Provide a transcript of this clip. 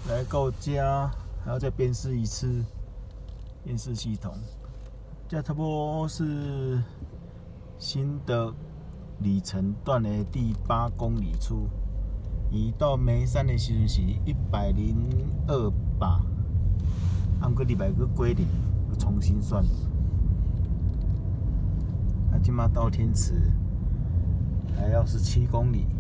来到家还要再辨识一次辨识系统。这差不多是新的里程段的第8公里处，伊到眉山的时阵是102吧，啊，过礼拜去归零，重新算。啊，今嘛到天池还要17公里。